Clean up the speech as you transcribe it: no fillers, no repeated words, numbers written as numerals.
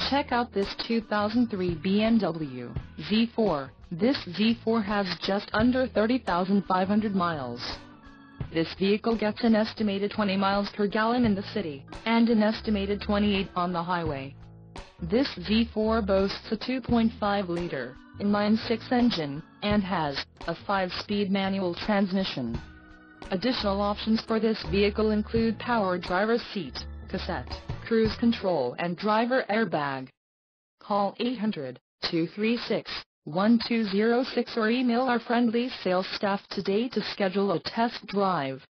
Check out this 2003 BMW Z4. This Z4 has just under 30,500 miles. This vehicle gets an estimated 20 miles per gallon in the city, and an estimated 28 on the highway. This Z4 boasts a 2.5-liter inline-six engine, and has a 5-speed manual transmission. Additional options for this vehicle include power driver's seat, cassette, cruise control and driver airbag. Call 800-236-1206 or email our friendly sales staff today to schedule a test drive.